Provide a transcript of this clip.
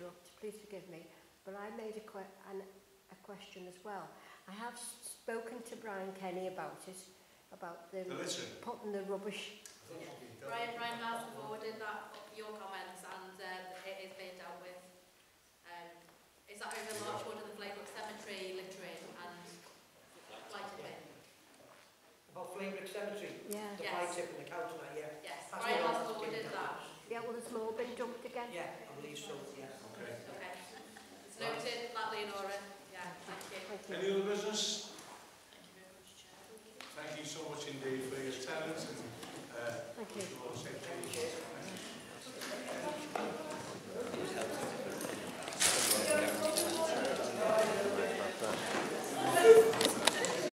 interrupt, please forgive me, but I made a question as well. I have spoken to Brian Kenny about it, about the putting the rubbish. Yeah. Brian has forwarded that, your comments, and it is being dealt with. Is that over Larchwood and the Flaybrick Cemetery littering and lighting bin? About Flaybrick Cemetery? Yeah. The fly tip and the cow tonight, yeah. Yes, Brian has forwarded that. Yeah, will the small bin dumped again? Yeah, I believe so, yeah. Okay. It's noted, that Leonora. Yeah, thank you. Any other business? Thank you very much, Chair. Thank you so much indeed for your talent and thank you. Thank you.